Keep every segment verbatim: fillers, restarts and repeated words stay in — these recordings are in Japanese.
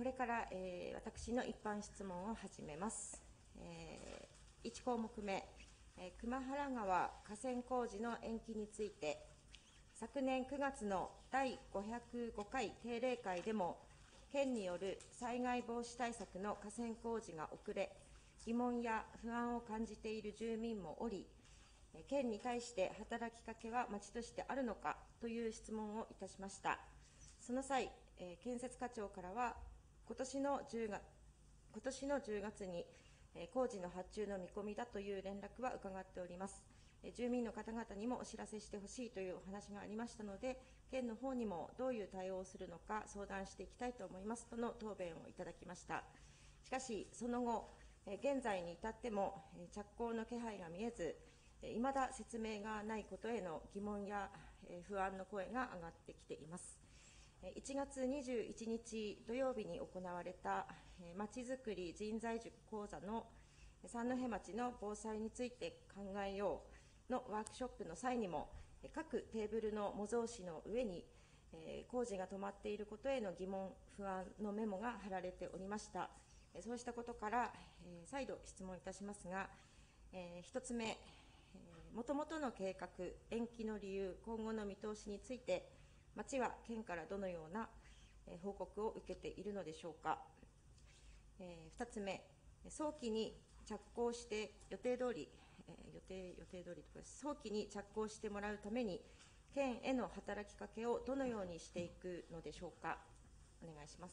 これから、えー、私の一般質問を始めます。えー、いち項目目、えー、熊原川河川工事の延期について、昨年くがつのだいごひゃくごかい定例会でも、県による災害防止対策の河川工事が遅れ、疑問や不安を感じている住民もおり、県に対して働きかけは町としてあるのかという質問をいたしました。その際、えー、建設課長からは、今年のじゅうがつ今年のじゅうがつに、えー、工事の発注の見込みだという連絡は伺っております。えー、住民の方々にもお知らせしてほしいというお話がありましたので、県の方にもどういう対応をするのか相談していきたいと思いますとの答弁をいただきました。しかし、その後、えー、現在に至っても、えー、着工の気配が見えず、いまだ説明がないことへの疑問や不安の声が上がってきています。いちがつにじゅういちにち土曜日に行われたまちづくり人材塾講座の三戸町の防災について考えようのワークショップの際にも、各テーブルの模造紙の上に工事が止まっていることへの疑問、不安のメモが貼られておりました。そうしたことから再度質問いたしますが、ひとつめ、もともとの計画、延期の理由、今後の見通しについて、町は県からどのような報告を受けているのでしょうか。ふたつめ、早期に着工して予定通り、予定予定通りとか早期に着工してもらうために、県への働きかけをどのようにしていくのでしょうか。お願いします。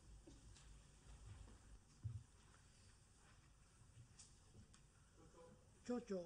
町長。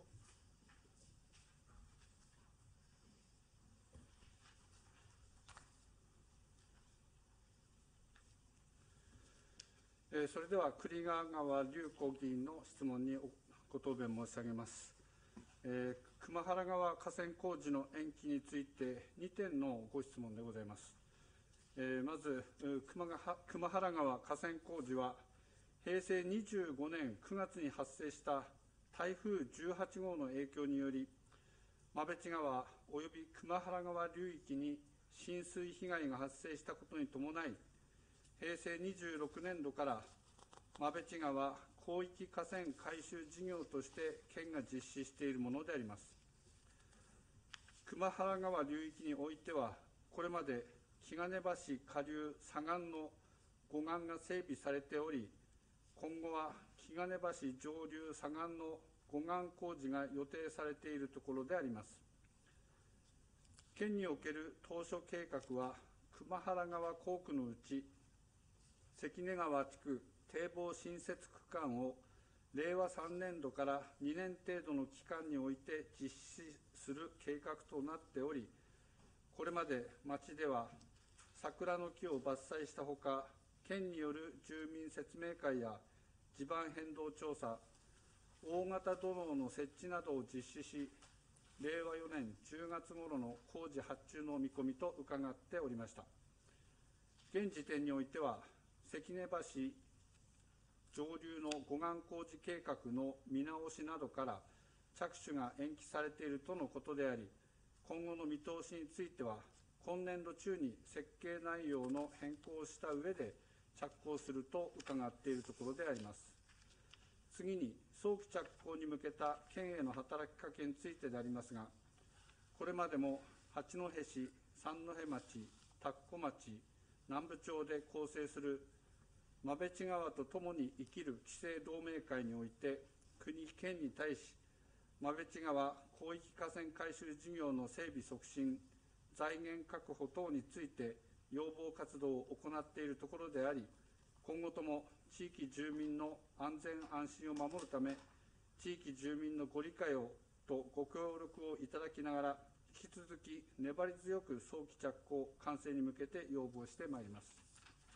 それでは栗川川隆子議員の質問にご答弁申し上げます。えー、熊原川河川工事の延期についてにてんのご質問でございます。えー、まず熊が熊原川河川工事は、へいせいにじゅうごねんくがつに発生した台風じゅうはちごうの影響により、馬淵川および熊原川流域に浸水被害が発生したことに伴い、へいせいにじゅうろくねんどから馬淵川広域河川改修事業として県が実施しているものであります。熊原川流域においては、これまで気兼橋下流左岸の護岸が整備されており、今後は気兼橋上流左岸の護岸工事が予定されているところであります。県における当初計画は、熊原川工区のうち、関根川地区堤防新設区間をれいわさんねんどからにねん程度の期間において実施する計画となっており、これまで町では桜の木を伐採したほか、県による住民説明会や地盤変動調査、大型土のうの設置などを実施し、れいわよねんじゅうがつ頃の工事発注の見込みと伺っておりました。現時点においては、関根橋上流の護岸工事計画の見直しなどから着手が延期されているとのことであり、今後の見通しについては、今年度中に設計内容の変更をした上で着工すると伺っているところであります。次に、早期着工に向けた県への働きかけについてでありますが、これまでも八戸市、三戸町、田子町、南部町で構成する馬淵川とともに生きる期成同盟会において、国、県に対し、馬淵川広域河川改修事業の整備促進、財源確保等について要望活動を行っているところであり、今後とも地域住民の安全安心を守るため、地域住民のご理解をとご協力をいただきながら、引き続き粘り強く早期着工、完成に向けて要望してまいります。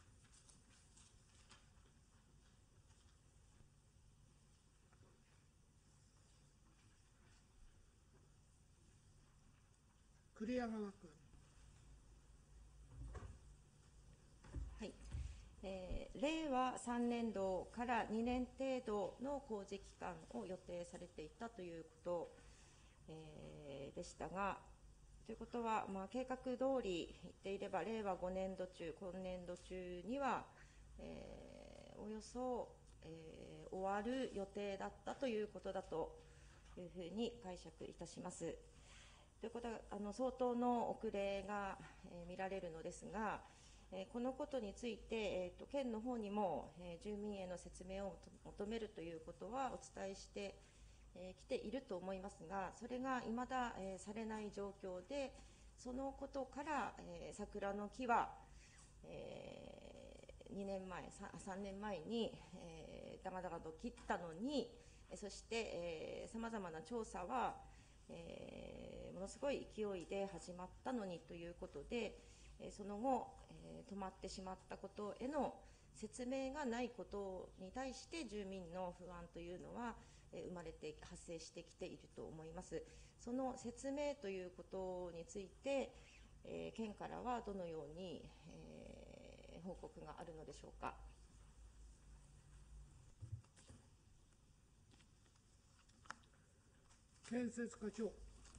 栗山君。 はい、えー、れいわさんねんどからにねん程度の工事期間を予定されていたということ、えー、でしたが、ということは、まあ、計画通りいっていれば、れいわごねんど中、今年度中には、 えー、およそ、えー、終わる予定だったということだというふうに解釈いたします。ということは、あの相当の遅れが、えー、見られるのですが、えー、このことについて、えー、と県の方にも、えー、住民への説明を求めるということはお伝えしてえー、来ていると思いますが、それがいまだ、えー、されない状況で、そのことから、えー、桜の木は、えー、にねんまえ、さんねんまえに、えー、だがだがと切ったのに、そしてさまざまな調査は、えー、ものすごい勢いで始まったのにということで、その後、えー、止まってしまったことへの説明がないことに対して住民の不安というのは生まれて発生してきていると思います。その説明ということについて、えー、県からはどのように、えー、報告があるのでしょうか。 建設課長。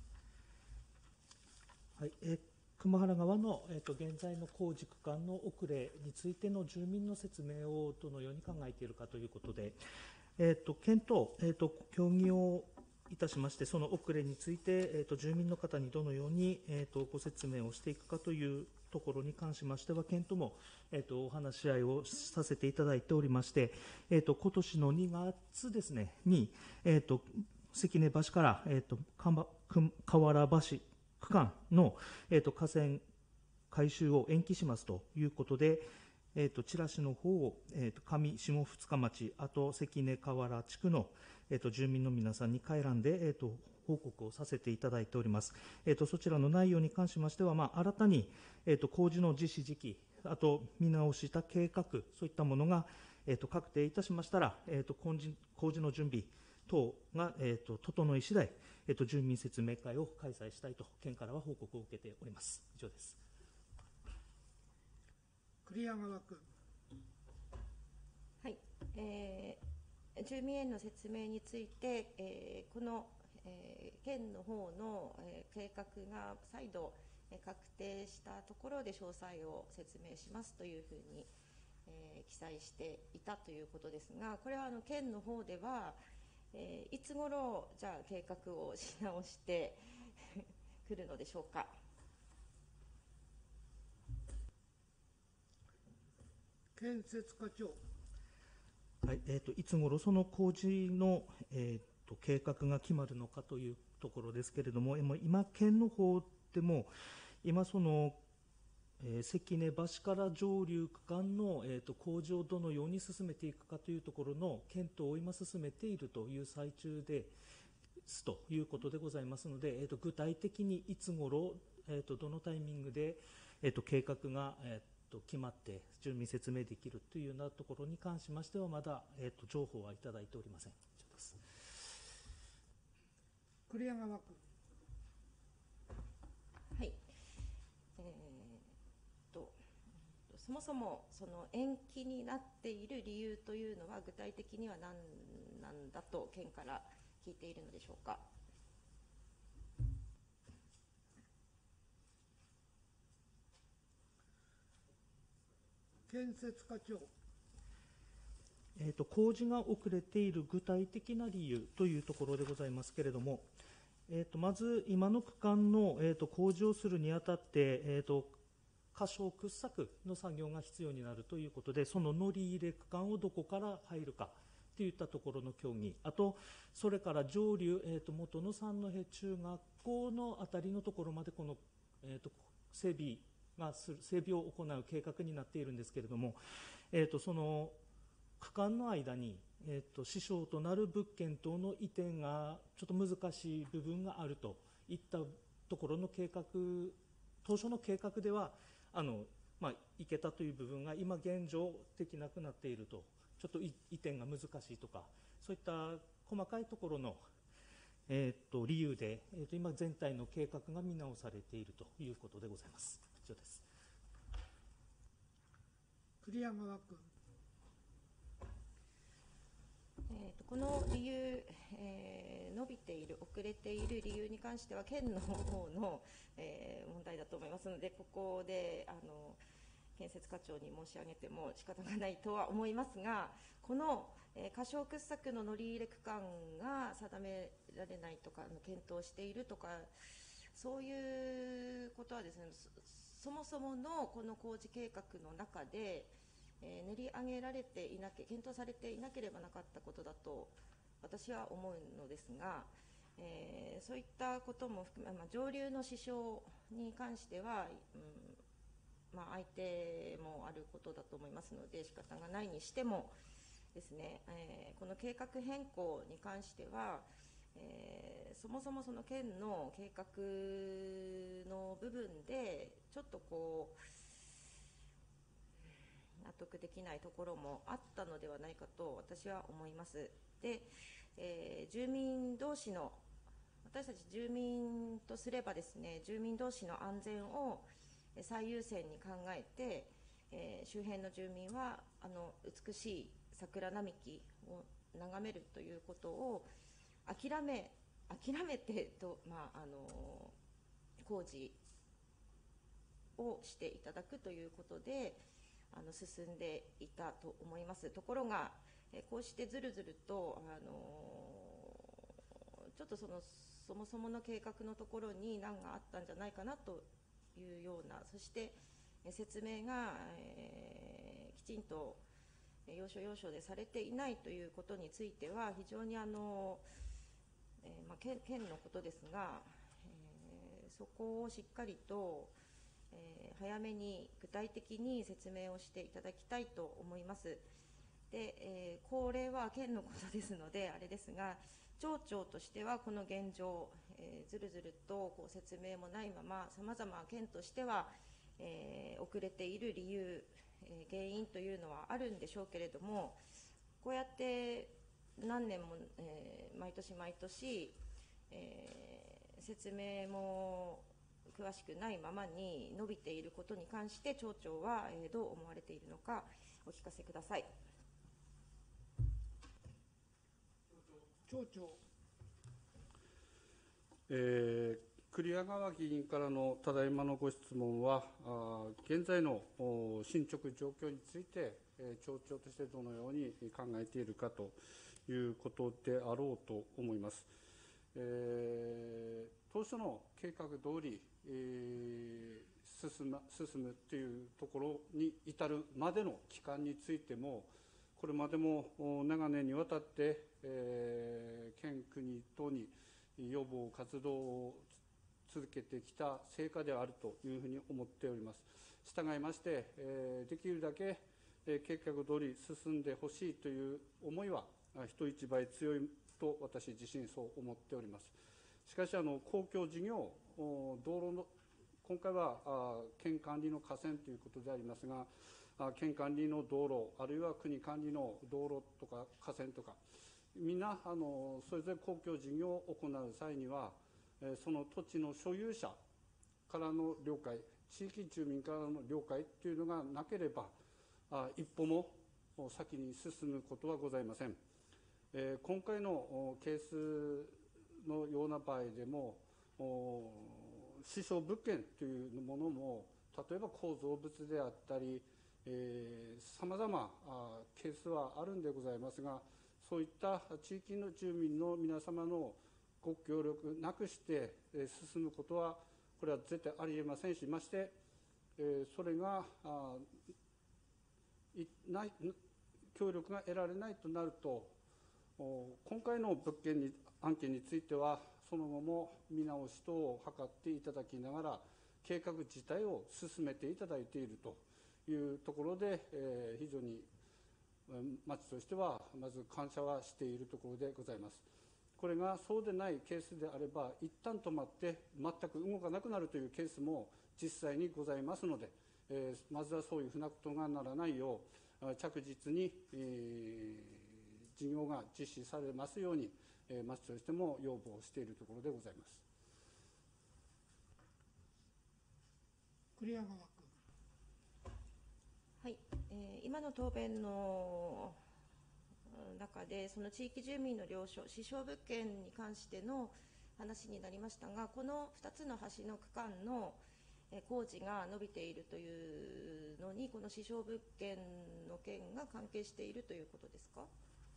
はい、えー、熊原川の、えー、と現在の工事区間の遅れについての住民の説明をどのように考えているかということで、えー、と県と,、えー、と協議をいたしまして、その遅れについて、えー、と住民の方にどのように、えー、とご説明をしていくかというところに関しましては、県とも、えー、とお話し合いをさせていただいておりまして、えー、と今年のにがつですねに、えー、と関根橋から、えー、と河原橋区間の、えー、と河川改修を延期しますということで、えー、とチラシの方を、えー、と上下二日町、あと関根河原地区の、えー、と住民の皆さんに回覧で、えー、と報告をさせていただいております。えー、とそちらの内容に関しましては、まあ、新たに、えー、と工事の実施時期、あと見直した計画、そういったものが、えー、と確定いたしましたら、えー、と工事工事の準備等が、えー、と整い次第、えー、と住民説明会を開催したいと県からは報告を受けております。以上です。 栗山川君。 はい、えー、住民への説明について、えー、この、えー、県の方の、えー、計画が再度、えー、確定したところで詳細を説明しますというふうに、えー、記載していたということですが、これはあの県の方では、えー、いつ頃じゃあ計画をし直してくるのでしょうか。 建設課長。 はい、えー、といつ頃その工事の、えー、と計画が決まるのかというところですけれども、今、県の方でも、今その、えー、関根橋から上流区間の、えー、と工事をどのように進めていくかというところの検討を今進めているという最中ですということでございますので、えー、と具体的にいつ頃、えー、とどのタイミングで、えー、と計画が、えーと決まって住民説明できるというようなところに関しましては、まだ、えー、と情報はいただいておりません。以上です。 栗山川君。 はい、えー、とそもそもその延期になっている理由というのは具体的には何なんだと県から聞いているのでしょうか。 建設課長。 えー、と工事が遅れている具体的な理由というところでございますけれども、えー、とまず今の区間の、えー、と工事をするにあたって、えー、と箇所掘削の作業が必要になるということで、その乗り入れ区間をどこから入るかといったところの協議、あとそれから上流、えー、と元の三戸中学校のあたりのところまでこの、えー、と整備がする整備を行う計画になっているんですけれども、えー、とその区間の間に、えー、と支障となる物件等の移転がちょっと難しい部分があるといったところの計画、当初の計画ではあの、まあ、いけたという部分が今現状できなくなっていると、ちょっと移転が難しいとか、そういった細かいところの、えー、と理由で、えー、と今全体の計画が見直されているということでございます。以上です。 栗山川君。 えー、とこの理由、えー、伸びている、遅れている理由に関しては県の方の、えー、問題だと思いますので、ここであの建設課長に申し上げても仕方がないとは思いますが、この、えー、仮称掘削の乗り入れ区間が定められないとか、検討しているとか、そういうことはですね、そもそものこの工事計画の中で、えー、練り上げられていなけ、検討されていなければなかったことだと私は思うのですが、えー、そういったことも含め、まあ、上流の支障に関しては、うん、まあ、相手もあることだと思いますので仕方がないにしてもですね、えー、この計画変更に関しては、えー、そもそもその県の計画の部分でちょっとこう納得できないところもあったのではないかと私は思います。で、えー、住民同士の私たち住民とすればですね、住民同士の安全を最優先に考えて、えー、周辺の住民はあの美しい桜並木を眺めるということを諦め諦めてと、まあ、あの工事をしていただくということであの進んでいたと思います。ところがこうしてずるずるとあのちょっとそのそもそもの計画のところに難があったんじゃないかなというような、そして説明が、えー、きちんと要所要所でされていないということについては非常にあの、えーまあ、県, 県のことですが、えー、そこをしっかりと、えー、早めに具体的に説明をしていただきたいと思います。で、えー、これは県のことですのであれですが、町長としてはこの現状、えー、ずるずるとこう説明もないままさまざま県としては、えー、遅れている理由、えー、原因というのはあるんでしょうけれども、こうやって何年も、えー、毎年毎年、えー、説明も詳しくないままに伸びていることに関して町長は、えー、どう思われているのかお聞かせください。 町長。 えー、栗屋川議員からのただいまのご質問は、あ現在の進捗状況について、えー、町長としてどのように考えているかということであろうと思います。えー、当初の計画通り、えー、進む、進むというところに至るまでの期間についても、これまでも長年にわたって、えー、県国等に要望活動を続けてきた成果であるというふうに思っております。従いまして、えー、できるだけ、えー、計画通り進んでほしいという思いは人一倍強いと私自身そう思っております。しかしあの公共事業、道路の今回はあ県管理の河川ということでありますが、県管理の道路、あるいは国管理の道路とか河川とか、みんなあのそれぞれ公共事業を行う際には、えその土地の所有者からの了解、地域住民からの了解というのがなければ、あ一歩も先に進むことはございません。えー、今回のケースのような場合でも、支障物件というものも、例えば構造物であったり、さまざまケースはあるんでございますが、そういった地域の住民の皆様のご協力なくして進むことは、これは絶対ありえませんし、まして、それがない協力が得られないとなると、今回の物件に案件については、その後も見直し等を図っていただきながら、計画自体を進めていただいているというところで、えー、非常に町としてはまず感謝はしているところでございます。これがそうでないケースであれば、一旦止まって全く動かなくなるというケースも実際にございますので、えー、まずはそういうふうなことがならないよう、着実に、えー、事業が実施されますように、えー、町としても要望しているところでございます。 栗山君。 はい、えー、今の答弁の中で、その地域住民の了承、支障物件に関しての話になりましたが、このふたつの橋の区間の、 え工事が伸びているというのに、この支障物件の件が関係しているということですか。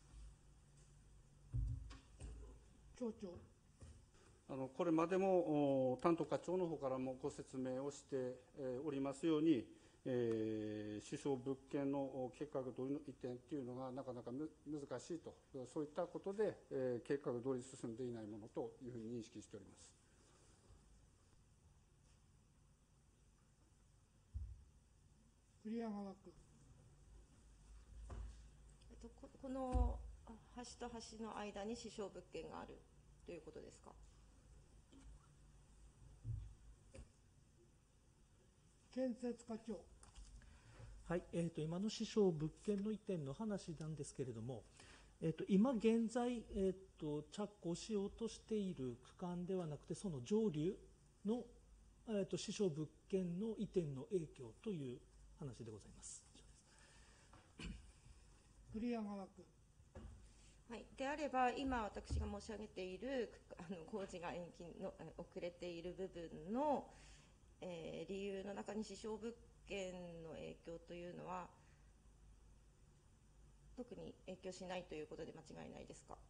町長。 あのこれまでも担当課長の方からもご説明をしておりますように、えー、支障物件の計画通りの移転というのがなかなかむ難しいと、そういったことで、えー、計画通り進んでいないものというふうに認識しております。 栗山川区。 えっと、こ, この橋と橋の間に支障物件があるということですか。 建設課長。 はい、えー、と今の支障物件の移転の話なんですけれども、えー、と今現在、えー、と着工しようとしている区間ではなくて、その上流の、えー、と支障物件の移転の影響という話でございます。 栗山川区。 はい、であれば、今私が申し上げているあの工事が延期の遅れている部分の、えー、理由の中に支障物件の影響というのは特に影響しないということで間違いないですか。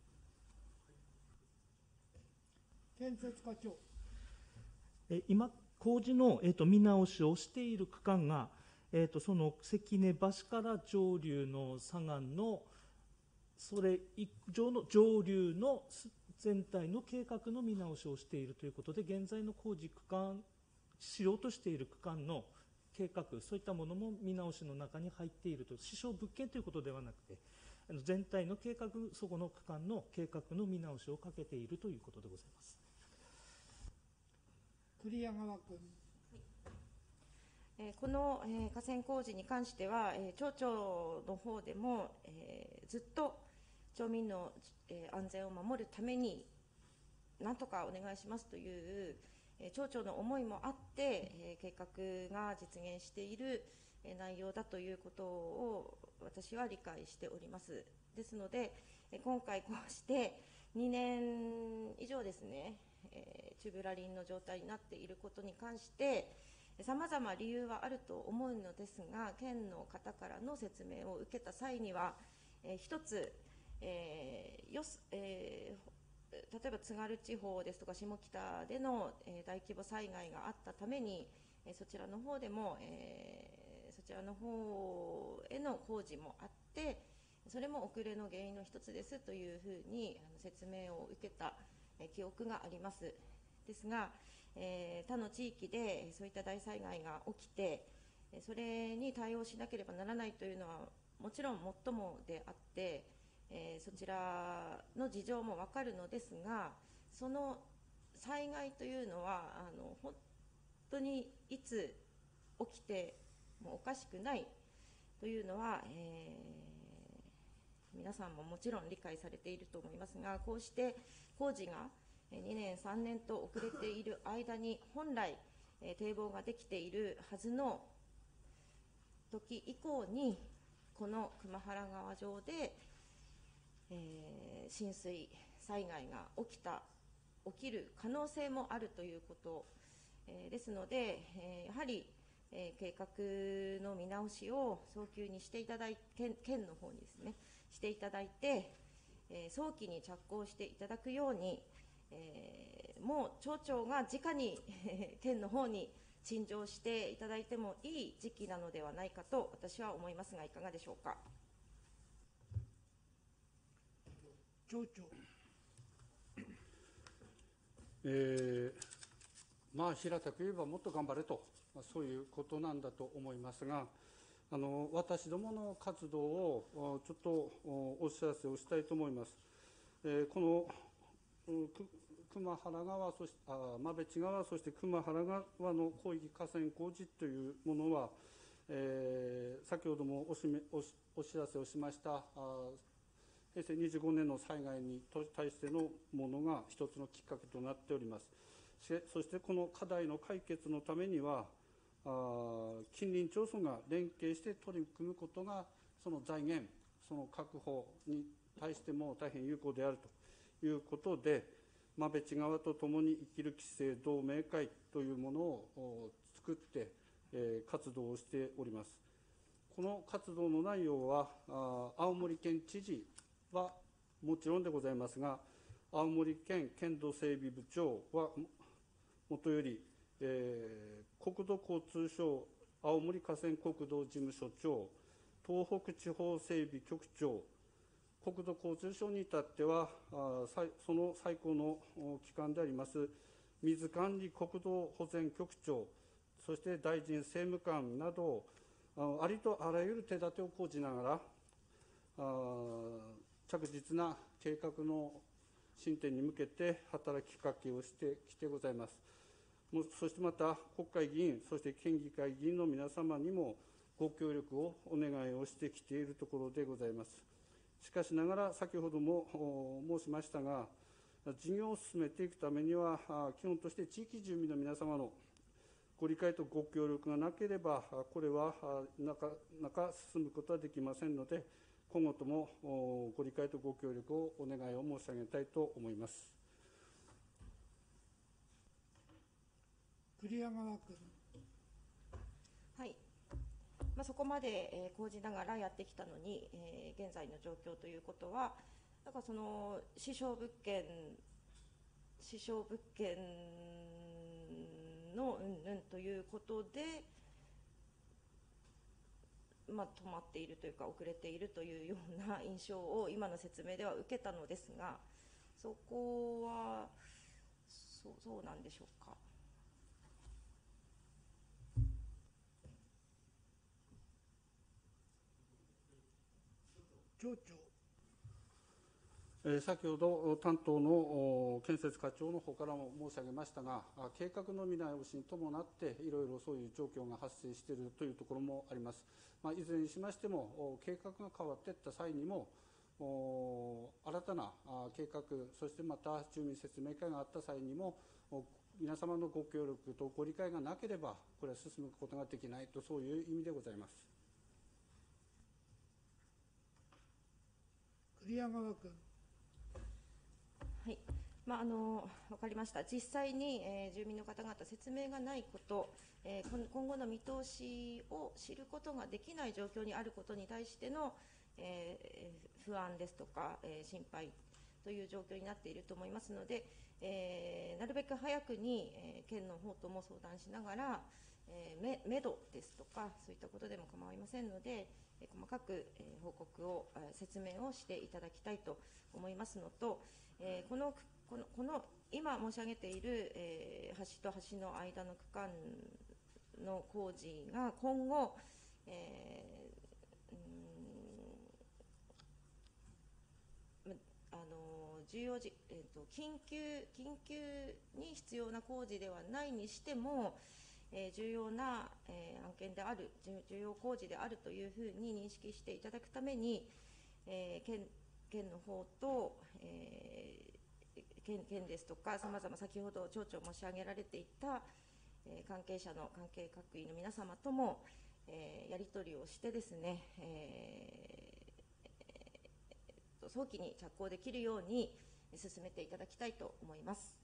建設課長。 え今工事の、えー、と見直しをしている区間が、えー、とその関根橋から上流の左岸のそれ以上の上流の全体の計画の見直しをしているということで、現在の工事区間しようとしている区間の計画、そういったものも見直しの中に入っていると、支障物件ということではなくて、全体の計画、そこの区間の計画の見直しをかけているということでございます。 栗山川君。 えー、この、えー、河川工事に関しては、えー、町長の方でも、えー、ずっと町民の、えー、安全を守るためになんとかお願いしますという、えー、町長の思いもあって、えー、計画が実現している、えー、内容だということを私は理解しております。ですので、えー、今回こうしてにねん以上ですね、えー、チューブラリンの状態になっていることに関してさまざま理由はあると思うのですが、県の方からの説明を受けた際には、えー、一つ、えーよすえー、例えば津軽地方ですとか下北での、えー、大規模災害があったために、えー、そちらの方でも、えー、そちらの方への工事もあって、それも遅れの原因の一つですというふうにあの説明を受けた、えー、記憶があります。ですが、えー、他の地域でそういった大災害が起きて、それに対応しなければならないというのはもちろんもっともであって、えー、そちらの事情もわかるのですが、その災害というのはあの本当にいつ起きてもおかしくないというのは、えー、皆さんももちろん理解されていると思いますが、こうして工事がにねんさんねんと遅れている間に本来、えー、堤防ができているはずの時以降にこの熊原川上で、えー、浸水災害が起きた起きる可能性もあるということ、えー、ですので、えー、やはり、えー、計画の見直しを早急にしていただいて、県、県の方にですねしていただいて、えー、早期に着工していただくように、えー、もう町長が直に県の方に陳情していただいてもいい時期なのではないかと私は思いますが、いかがでしょうか。 町長。 えー、まあ平たく言えばもっと頑張れと、まあ、そういうことなんだと思いますが、あの私どもの活動をちょっとお知らせをしたいと思います。えー、この熊原川、そしてあ馬淵川、そして熊原川の広域河川工事というものは、えー、先ほどもおしめ お, しお知らせをしましたあへいせいにじゅうごねんの災害に対してのものが一つのきっかけとなっております。そしてこの課題の解決のためには、あ近隣町村が連携して取り組むことが、その財源、その確保に対しても大変有効であるということで、 馬淵川と共に生きる期成同盟会というものを作って、えー、活動をしております。この活動の内容は、青森県知事はもちろんでございますが、青森県県土整備部長はもとより、えー、国土交通省青森河川国道事務所長、東北地方整備局長、国土交通省に至っては、その最高の機関であります水管理国土保全局長、そして大臣政務官など、ありとあらゆる手立てを講じながら、着実な計画の進展に向けて働きかけをしてきてございます。そしてまた、国会議員、そして県議会議員の皆様にもご協力をお願いをしてきているところでございます。しかしながら、先ほども申しましたが、事業を進めていくためには、基本として地域住民の皆様のご理解とご協力がなければ、これはなかなか進むことはできませんので、今後ともご理解とご協力をお願いを申し上げたいと思います。 栗山川君。 はい。まあ、そこまで、えー、講じながらやってきたのに、えー、現在の状況ということは、だからその支障物件、支障物件のうんぬんということで、まあ、止まっているというか、遅れているというような印象を今の説明では受けたのですが、そこはそう、そうなんでしょうか。 町長。 えー、先ほど担当の建設課長の方からも申し上げましたが、計画の見直しに伴っていろいろそういう状況が発生しているというところもあります。まあ、いずれにしましても、計画が変わっていった際にも、新たな計画、そしてまた住民説明会があった際にも、皆様のご協力とご理解がなければ、これは進むことができないと、そういう意味でございます。 栗山川君。 はい、まあ、あの分かりました、実際に、えー、住民の方々、説明がないこと、えー、今後の見通しを知ることができない状況にあることに対しての、えー、不安ですとか、えー、心配という状況になっていると思いますので、えー、なるべく早くに、えー、県の方とも相談しながら、えー、め、めどですとか、そういったことでも構いませんので、えー、細かく、えー、報告を、えー、説明をしていただきたいと思いますのと、えー、このこのこの今申し上げている、えー、橋と橋の間の区間の工事が今後、えー、うんあの重要事、えーと、緊急緊急に必要な工事ではないにしても、えー、重要な、えー、案件である重要工事であるというふうに認識していただくために、えー、県県の方と、えー、県, 県ですとか、さまざま先ほど町長申し上げられていた、えー、関係者の関係各位の皆様とも、えー、やり取りをしてですね、えー、早期に着工できるように進めていただきたいと思います。